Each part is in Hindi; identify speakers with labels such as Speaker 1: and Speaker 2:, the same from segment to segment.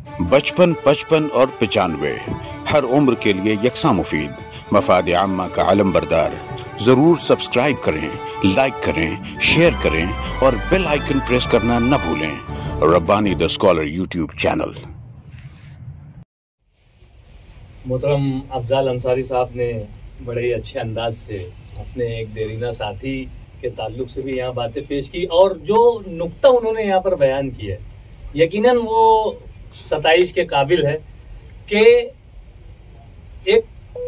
Speaker 1: बचपन, 55 और 95 हर उम्र के लिए यकसा मुफीद। मफाद आम्मा का आलम बरदार। जरूर सब्सक्राइब करें, लाइक करें, शेयर करें और बेल आइकन प्रेस करना न भूलें। Rabbani the scholar YouTube channel.
Speaker 2: मोहतरम अफजाल अंसारी साहब ने बड़े ही अच्छे अंदाज से अपने एक देरीना साथी के ताल्लुक से भी यहाँ बातें पेश की और जो नुक्ता उन्होंने यहाँ पर बयान किया है यकीनन वो 27 के काबिल है कि एक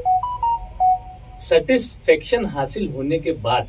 Speaker 2: सेटिस्फेक्शन हासिल होने के बाद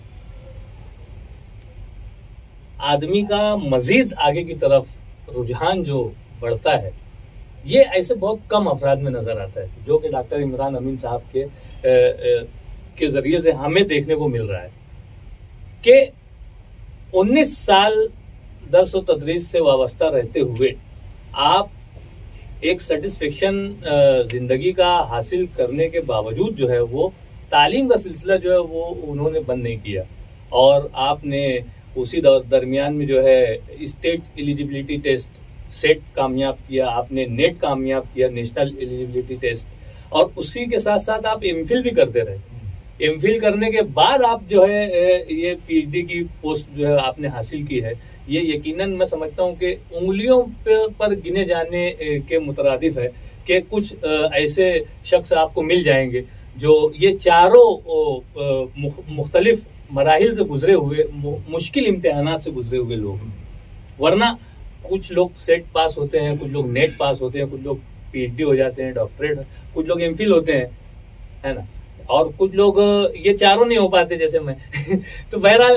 Speaker 2: आदमी का मजीद आगे की तरफ रुझान जो बढ़ता है ये ऐसे बहुत कम अफराद में नजर आता है, जो कि डॉक्टर इमरान अमीन साहब के जरिए से हमें देखने को मिल रहा है कि 19 साल दर्स व तदरीस से वाबस्ता रहते हुए आप एक सेटिस्फेक्शन जिंदगी का हासिल करने के बावजूद जो है वो तालीम का सिलसिला जो है वो उन्होंने बंद नहीं किया और आपने उसी दरमियान में जो है स्टेट एलिजिबिलिटी टेस्ट सेट कामयाब किया, आपने नेट कामयाब किया, नेशनल एलिजिबिलिटी टेस्ट, और उसी के साथ साथ आप एमफिल भी करते रहे। एमफिल करने के बाद आप जो है ये पीएचडी की पोस्ट जो है आपने हासिल की है, ये यकीनन मैं समझता हूँ कि उंगलियों पर गिने जाने के मुतरादिफ है कि कुछ ऐसे शख्स आपको मिल जाएंगे जो ये चारों मुख्तलिफ मराहिल से गुजरे हुए, मुश्किल इम्तिहानात से गुजरे हुए लोग। वरना कुछ लोग सेट पास होते हैं, कुछ लोग नेट पास होते हैं, कुछ लोग पीएचडी हो जाते हैं, डॉक्टरेट, कुछ लोग एमफिल होते हैं, है ना, और कुछ लोग ये चारों नहीं हो पाते जैसे मैं तो बहरहाल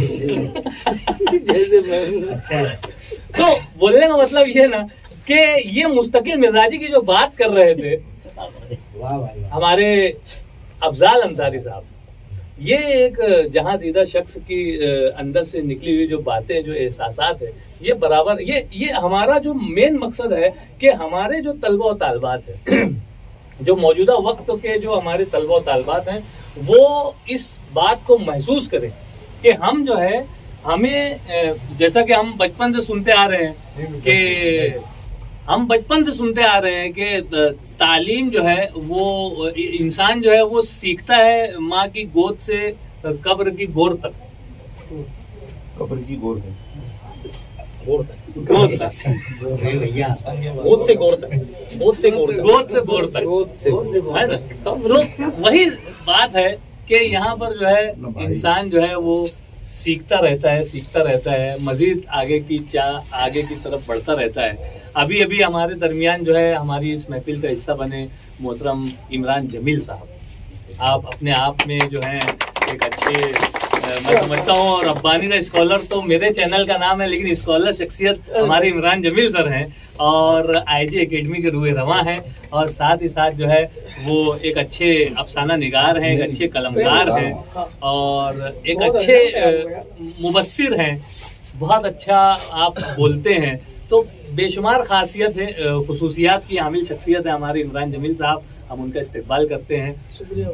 Speaker 2: तो बोलने का मतलब ये ना कि ये मुस्तकिल मिजाजी की जो बात कर रहे थे हमारे अफजाल अंसारी साहब, ये एक जहां दीदा शख्स की अंदर से निकली हुई जो बातें, जो एहसासात है, ये बराबर ये हमारा जो मेन मकसद है कि हमारे जो तलबा और तालबात है जो मौजूदा वक्त के जो हमारे तलबा और तालबात हैं वो इस बात को महसूस करें कि हम जो है हमें जैसा कि हम बचपन से सुनते आ रहे हैं कि तालीम जो है वो इंसान जो है वो सीखता है माँ की गोद से कब्र की गोर तक,
Speaker 3: कब्र की गोर तक,
Speaker 2: गोद से गोर तक, तो वही बात है कि यहाँ पर जो है इंसान जो है वो सीखता रहता है, मजीद आगे की तरफ बढ़ता रहता है। अभी हमारे दरमियान जो है हमारी इस महफिल का हिस्सा बने मोहतरम इमरान जमील साहब, आप अपने आप में जो है एक अच्छे मैं समझता हूँ, और रब्बानी द स्कॉलर तो मेरे चैनल का नाम है, लेकिन स्कॉलर शख्सियत हमारे इमरान जमील सर हैं और आईजी एकेडमी के रूए रवां हैं, और साथ ही साथ जो है वो एक अच्छे अफसाना निगार हैं, एक अच्छे कलमकार हैं और एक अच्छे मुबस्सिर हैं, बहुत अच्छा आप बोलते हैं। तो बेशुमार खासियत है, खुसूसियात की हामिल शख्सियत है हमारे इमरान जमील साहब, हम उनका इस्तेकबाल करते हैं। शुक्रिया।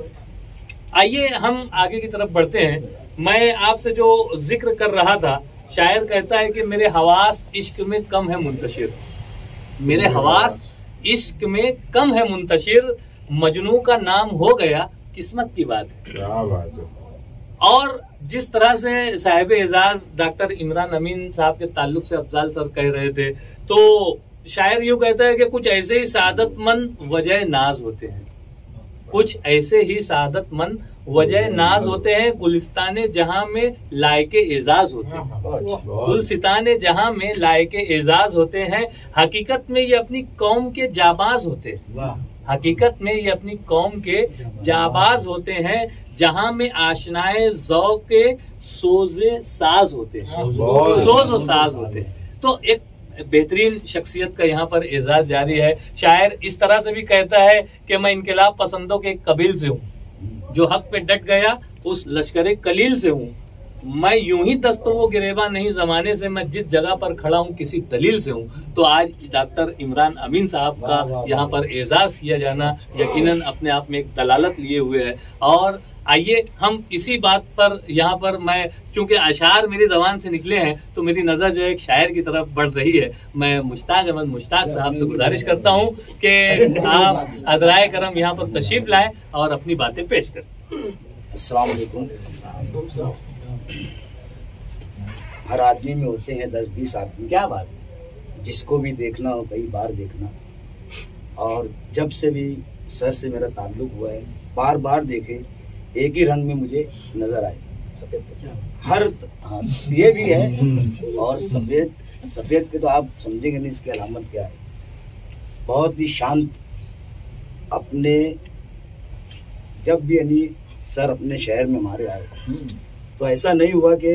Speaker 2: आइए हम आगे की तरफ बढ़ते हैं। मैं आपसे जो जिक्र कर रहा था, शायर कहता है कि मेरे हवास इश्क में कम है मुंतशिर, मेरे हवास इश्क में कम है मुंतशिर, मजनू का नाम हो गया किस्मत की बात है। क्या बात है। और जिस तरह से साहिब एजाज डॉक्टर इमरान अमीन साहब के ताल्लुक से अफजाल सर कह रहे थे, तो शायर यूं कहता है कि कुछ ऐसे ही सादतमंद वजह नाज होते हैं, कुछ ऐसे ही सादतमंद वजह नाज होते हैं, गुलिस्ताने जहां में लायके एजाज होते हैं, गुलसिताने जहां में लायके एजाज होते हैं, हकीकत में ये अपनी कौम के जाबाज होते हैं, हकीकत में ये अपनी कौम के जाबाज होते हैं, जहां में आशनाए ज़ौक़े सोज़े साज होते हैं, सोज़ व साज होते हैं। तो एक बेहतरीन शख्सियत का यहाँ पर एजाज जारी है। शायर इस तरह से भी कहता है कि मैं इनकलाब पसंदों के कबील से हूँ, जो हक पे डट गया उस लश्करे कलील से हूँ, मैं यूं ही दस्तों वो गिरेबा नहीं जमाने से, मैं जिस जगह पर खड़ा हूँ किसी दलील से हूँ। तो आज डॉक्टर इमरान अमीन साहब का यहाँ पर एजाज किया जाना यकीनन अपने आप में एक दलालत लिए हुए है। और आइए हम इसी बात पर यहाँ पर मैं, चूंकि अशार मेरी जबान से निकले हैं तो मेरी नजर जो है एक शायर की तरफ बढ़ रही है। मैं मुश्ताक अहमद मुश्ताक साहब से गुजारिश करता हूँ कि आप अदराए करम यहाँ पर तशरीफ लाएं और अपनी बातें पेश करें।
Speaker 4: अस्सलाम वालेकुम। हर आदमी में होते हैं 10-20 आदमी,
Speaker 2: क्या बात,
Speaker 4: जिसको भी देखना हो कई बार देखना, और जब से भी सर से मेरा ताल्लुक हुआ है बार बार देखे एक ही रंग में मुझे नजर आए, हर हाँ, ये भी है। और सफेद के तो आप समझेंगे नहीं इसकी अलामत क्या है। बहुत ही शांत, अपने जब भी यानी सर अपने शहर में हमारे आए तो ऐसा नहीं हुआ कि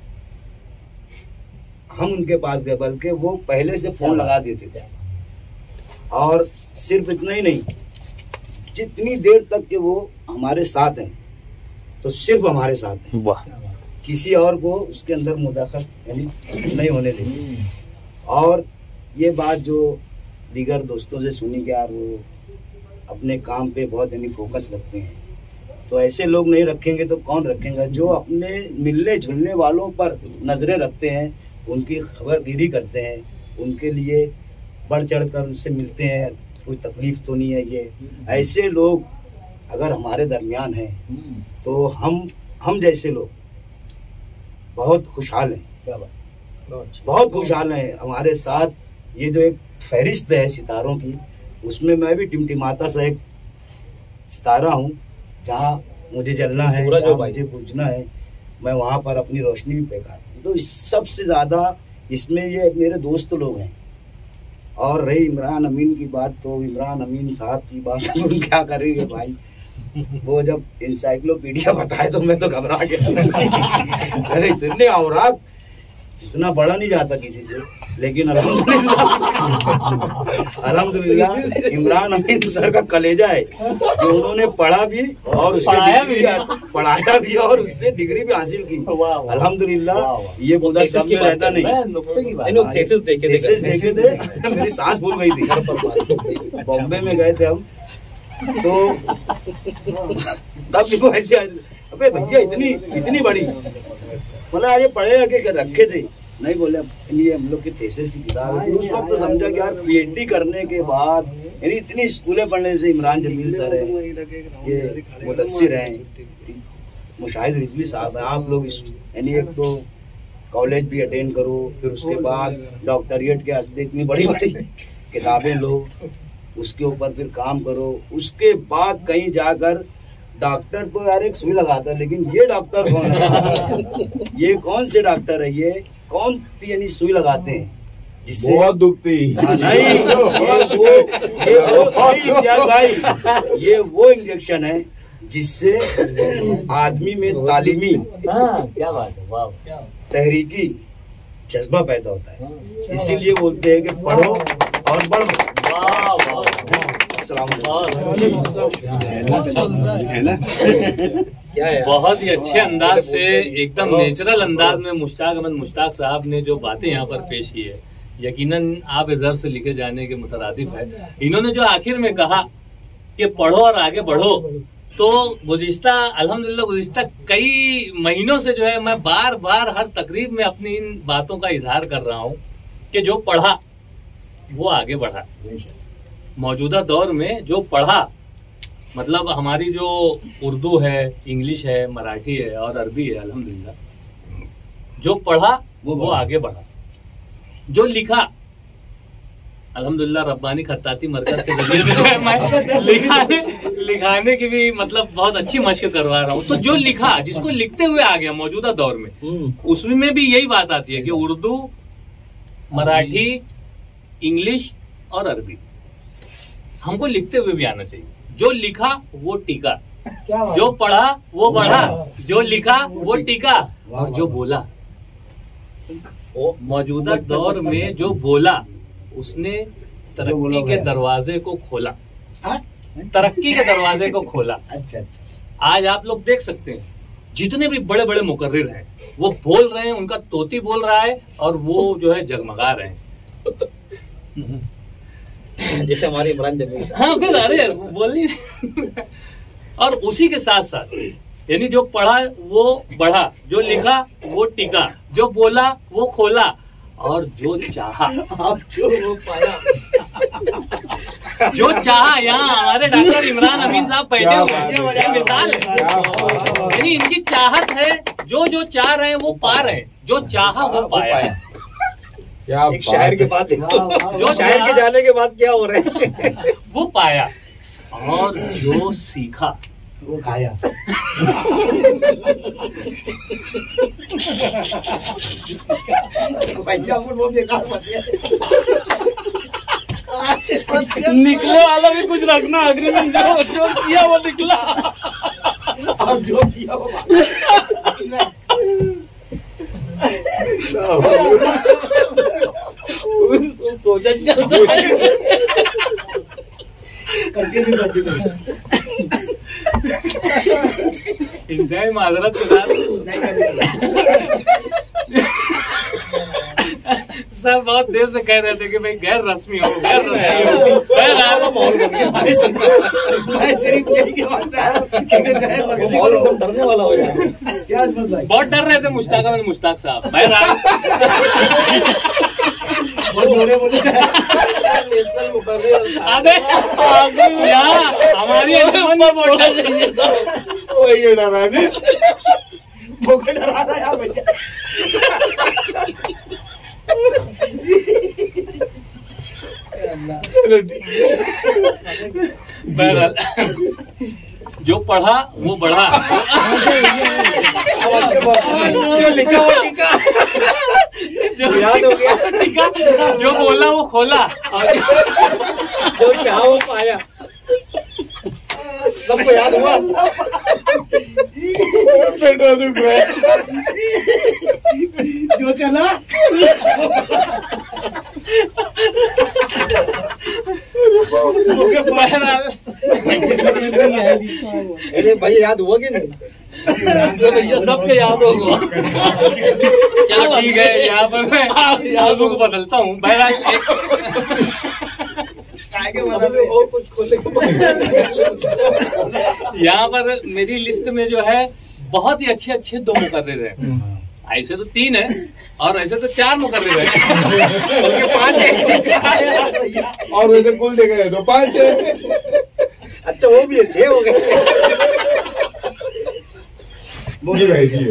Speaker 4: हम उनके पास गए, बल्कि वो पहले से फोन लगा देते थे। और सिर्फ इतना ही नहीं, जितनी देर तक के वो हमारे साथ हैं तो सिर्फ हमारे साथ हैं,
Speaker 2: वाह,
Speaker 4: किसी और को उसके अंदर मुदाखल यानी नहीं होने देंगे। और ये बात जो दीगर दोस्तों से सुनी कि यार वो अपने काम पे बहुत यानी फोकस रखते हैं, तो ऐसे लोग नहीं रखेंगे तो कौन रखेगा। जो अपने मिलने जुलने वालों पर नजरें रखते हैं, उनकी खबरगिरी करते हैं, उनके लिए बढ़ चढ़ कर उनसे मिलते हैं, कोई तकलीफ तो नहीं है। ये ऐसे लोग अगर हमारे दरमियान हैं तो हम जैसे लोग बहुत खुशहाल हैं, बहुत खुशहाल हैं। हमारे साथ ये जो एक फहरिस्त है सितारों की, उसमें मैं भी टिमटिमाता सा एक सितारा हूँ। जहाँ मुझे जलना है, मुझे बुझना है, मैं वहाँ पर अपनी रोशनी भी फेंका। तो सबसे ज्यादा इसमें ये मेरे दोस्त लोग हैं। और रही इमरान अमीन की बात, तो इमरान अमीन साहब की बात हम क्या करेंगे भाई। वो जब इंसाइक्लोपीडिया बताए तो मैं तो घबरा गया। अरे इतने औरात, इतना बड़ा नहीं जाता किसी से, लेकिन अल्हम्दुलिल्लाह इमरान अमीन सर का कलेजा है कि उन्होंने पढ़ा भी और पढ़ाया भी और उससे डिग्री भी हासिल की। अल्हम्दुलिल्लाह ये बुदा सब में रहता नहीं। थेसिस देखे थे, मेरी सांस भूल गई थी। बॉम्बे में गए थे हम, तो तब भी वो ऐसे, अबे भैया इतनी बड़ी, मतलब ये पढ़े आगे रखे थे, नहीं बोले ये हम लोग की थेसिस की किताब है। उस वक्त तो समझा कि यार पीएचडी करने के बाद यानी इतनी स्कूलें पढ़ने से, इमरान जमील सर है, ये मुदस्सिर हैं, मुशाहिद रिजवी साहब हैं, आप लोग यानी एक तो कॉलेज भी अटेंड करो, फिर उसके बाद डॉक्टरेट के वास्ते इतनी बड़ी बड़ी किताबें लो, उसके ऊपर फिर काम करो, उसके बाद कहीं जाकर डॉक्टर तो यार एक सुई लगाता है, लेकिन ये डॉक्टर कौन है? ये कौन से डॉक्टर है? ये कौन यानी सुई लगाते हैं जिससे
Speaker 3: बहुत दुखती
Speaker 4: नहीं, ये वो इंजेक्शन है जिससे आदमी में तालीमी,
Speaker 2: क्या बात है, वाह,
Speaker 4: तहरीकी जज्बा पैदा होता है। इसीलिए बोलते हैं कि पढ़ो और बढ़ो।
Speaker 2: बहुत ही अच्छे अंदाज से, एकदम नेचुरल अंदाज में मुश्ताक अहमद मुश्ताक साहब ने जो बातें यहाँ पर पेश की है, यकीनन आप इधर से लिखे जाने के मुतरादिफ है। इन्होंने जो आखिर में कहा कि पढ़ो और आगे बढ़ो, तो गुज़िश्ता अल्हम्दुलिल्लाह गुज़िश्ता कई महीनों से जो है मैं बार बार हर तकरीब में अपनी इन बातों का इजहार कर रहा हूँ कि जो पढ़ा वो आगे बढ़ा। मौजूदा दौर में जो पढ़ा, मतलब हमारी जो उर्दू है, इंग्लिश है, मराठी है और अरबी है, अल्हम्दुलिल्लाह जो पढ़ा वो आगे बढ़ा। जो लिखा, अल्हम्दुलिल्लाह रब्बानी खत्ताती मरकज के जरिए से मैं लिखाने की भी मतलब बहुत अच्छी मशक करवा रहा हूँ। तो जो लिखा, जिसको लिखते हुए आ गया मौजूदा दौर में, उसमें भी यही बात आती है कि उर्दू, मराठी, इंग्लिश और अरबी हमको लिखते हुए भी आना चाहिए। जो लिखा वो टीका, जो पढ़ा वो बढ़ा, जो लिखा वो टीका, और जो बोला, मौजूदा दौर में जो बोला उसने तरक्की के दरवाजे को खोला, तरक्की के दरवाजे को खोला।
Speaker 4: अच्छा,
Speaker 2: आज आप लोग देख सकते हैं जितने भी बड़े बड़े मुकर्रिर हैं वो बोल रहे हैं, उनका तोती बोल रहा है और वो जो है जगमगा रहे हैं।
Speaker 5: जैसे हमारे इमरान जमील।
Speaker 2: हाँ फिर अरे बोलिए। और उसी के साथ साथ यानी जो पढ़ा वो बढ़ा, जो लिखा वो टिका, जो बोला वो खोला, और जो चाहा
Speaker 4: आप जो वो पाया।
Speaker 2: जो चाहा। यहाँ हमारे डॉक्टर इमरान अमीन साहब बैठे हुए हैं, ये मिसाल है। यानी इनकी चाहत है, जो जो चाह रहे हैं वो पा रहे हैं, जो चाहा वो पाया।
Speaker 3: एक शायर के बाद
Speaker 2: जो
Speaker 3: शायर के जाने के बाद क्या हो रहा है?
Speaker 2: वो पाया, और जो सीखा
Speaker 4: वो खाया। भैया वो बेकार मत
Speaker 2: निकले वाला भी कुछ रखना, अग्रीमेंट जो किया वो निकला,
Speaker 4: और जो किया वो
Speaker 2: इंतहाई माजरत के साथ सर बहुत देर से कह रहे थे कि भाई गैर रस्मी हो, गैर रस्मी हो।
Speaker 4: मैं सिर्फ यही कहता है कि एकदम डरने वाला हो जाए। क्या मतलब?
Speaker 2: बहुत डर रहे थे मुश्ताक साहब। बहरहाल
Speaker 5: नेशनल मुकर्रिर
Speaker 2: अबे यहाँ हमारी
Speaker 3: वही डरा जी,
Speaker 4: भूखे डरा रहा यार भैया।
Speaker 2: बहरहाल जो पढ़ा वो बढ़ा,
Speaker 3: जो लिखा वो टिका।
Speaker 2: जो
Speaker 3: याद हो गया।
Speaker 2: टिका, जो बोला वो खोला, और
Speaker 3: जो चाहा वो पाया। सबको याद हुआ। पेट दुख रहा है।
Speaker 4: जो चला
Speaker 3: अरे भाई याद हुआ कि नहीं?
Speaker 5: भैया सबके याद होगा।
Speaker 2: चलो ठीक है, यहाँ पर मैं यादों को बदलता हूँ। बहरहाल
Speaker 5: और कुछ खोले।
Speaker 2: यहाँ पर मेरी लिस्ट में जो है बहुत ही अच्छे अच्छे 2 मुकर्रिर हैं। ऐसे तो 3 है और ऐसे तो 4 मुकर्रिर है।
Speaker 3: 5 है और वैसे कुल देखा जाए तो 5 है।
Speaker 4: अच्छा वो भी 6 हो गए।
Speaker 3: मुझे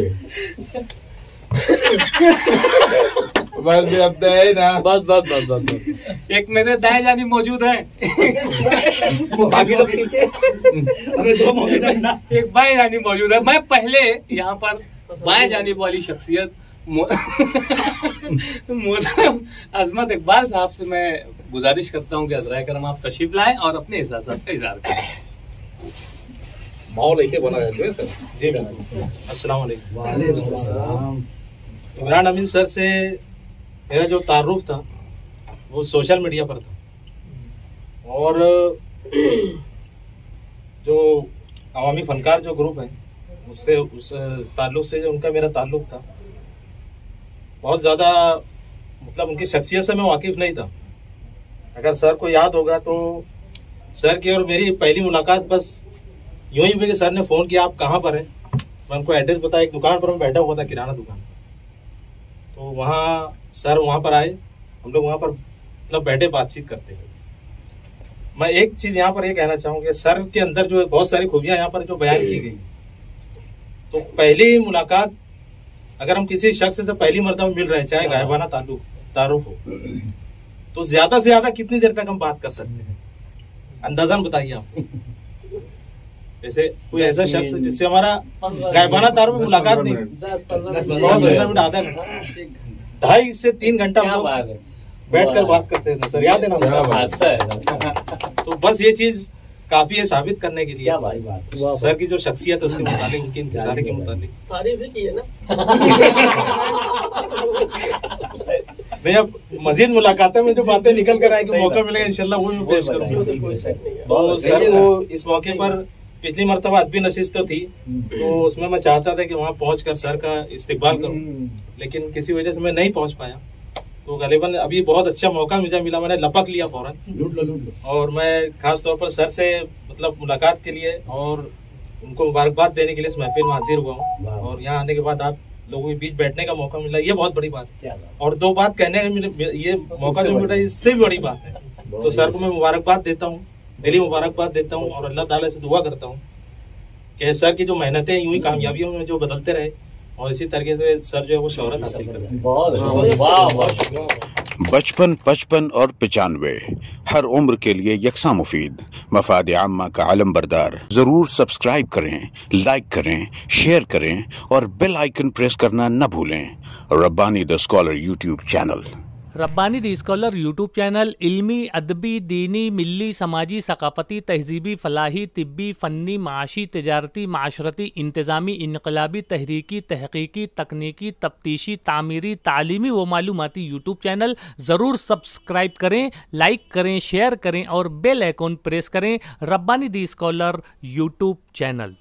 Speaker 3: बस अब है ना।
Speaker 5: बस
Speaker 2: एक मेरे दाएं जानी मौजूद है,
Speaker 4: बाकी लोग पीछे। हमें 2 मौजूद है ना।
Speaker 2: एक बाएं जानी मौजूद है। मैं पहले यहाँ पर बाएं जानिब वाली शख्सियत मोहतरम अजमत इकबाल साहब से मैं गुजारिश करता हूँ कि अज़राए करम आप तशरीफ लाएं और अपने एहसासात का इज़हार करें।
Speaker 3: माहौल ऐसे बना रहते हैं सर। जी
Speaker 6: अस्सलाम वालेकुम।
Speaker 4: वालेकुम अस्सलाम।
Speaker 6: इमरान अमीन सर से मेरा जो तारुफ था वो सोशल मीडिया पर था, और जो अवामी फनकार जो ग्रुप है उससे उस ताल्लुक से जो उनका मेरा ताल्लुक था, बहुत ज़्यादा मतलब उनकी शख्सियत से मैं वाकिफ़ नहीं था। अगर सर को याद होगा तो सर की और मेरी पहली मुलाकात बस यूं ही हुई कि सर ने फ़ोन किया, आप कहाँ पर हैं? मैं उनको एड्रेस बताया, एक दुकान पर मैं बैठा हुआ था, किराना दुकान। तो वहाँ सर वहाँ पर आए, हम लोग वहाँ पर मतलब बैठे बातचीत करते हैं। मैं एक चीज़ यहाँ पर ये कहना चाहूँगा, सर के अंदर जो बहुत सारी खूबियाँ यहाँ पर जो बयान की गई, तो पहली मुलाकात अगर हम किसी शख्स से पहली मर्तबा मिल रहे हैं, चाहे गायबाना तारुफ हो, तो ज्यादा से ज्यादा कितनी देर तक हम बात कर सकते हैं? अंदाजन बताइए आप। जैसे कोई ऐसा शख्स जिससे हमारा गायबाना तारुफ में मुलाकात नहीं, 10-15 मिनट, आधा घंटा, 2.5 से 3 घंटा हम लोग बैठ कर बात करते हैं। सर याद है ना? तो बस ये चीज काफी है साबित करने के लिए सर की जो शख्सियत है उसके मुताबिक, उनके इंतज़ार के मुताबिक
Speaker 5: तारीफ ही की है ना।
Speaker 6: नहीं, अब मजीद मुलाकातों में जो बातें निकल कर आएगी, मौका मिलेगा इंशाल्लाह वो मैं पेश करूंगा। तो सर को इस मौके पर पिछली मरतबा अदबी नशिस्त तो थी, तो उसमें मैं चाहता था कि वहाँ पहुंचकर सर का इस्तकबाल करूं, लेकिन किसी वजह से मैं नहीं पहुंच पाया। तो गलीबन अभी बहुत अच्छा मौका मुझे मिला, मैंने लपक लिया फौरन। और मैं खास तौर पर सर से मतलब मुलाकात के लिए और उनको मुबारकबाद देने के लिए इस महफिल में हाजिर हुआ हूँ।
Speaker 4: वाह।
Speaker 6: और यहाँ आने के बाद आप लोगों के बीच बैठने का मौका मिला, ये बहुत बड़ी बात है।
Speaker 2: क्या बात।
Speaker 6: और दो बात कहने का ये मौका जो मिला, इससे भी बड़ी बात है। तो सर को मैं मुबारकबाद देता हूँ, दिली मुबारकबाद देता हूँ, और अल्लाह ताला से दुआ करता हूँ कि सर की जो मेहनतें यूं ही कामयाबियों में जो बदलते रहे, और इसी तरीके से सर जो है वो शोहरत हासिल करे।
Speaker 2: बहुत अच्छा। वाह वाह।
Speaker 1: बचपन, 55 और 95 हर उम्र के लिए यकसा मुफीद। मफाद आम्मा का आलम बरदार। जरूर सब्सक्राइब करें, लाइक करें, शेयर करें और बेल आइकन प्रेस करना न भूलें। Rabbani the scholar YouTube channel.
Speaker 7: Rabbani the scholar YouTube channel इल्मी, अदबी, दीनी, मिल्ली, समाजी, सकाफती, तहजीबी, फलाही, तिब्बी, फ़न्नी, माशी, तिजारती, माशरती, इंतज़ामी, इनकलाबी, तहरीकी, तहकीकी, तकनीकी, तफ्तीशी, तामीरी, तालीमी व मालूमाती यूट्यूब चैनल। ज़रूर सब्सक्राइब करें, लाइक करें, शेयर करें और बेल आइकन प्रेस करें। Rabbani the scholar YouTube channel.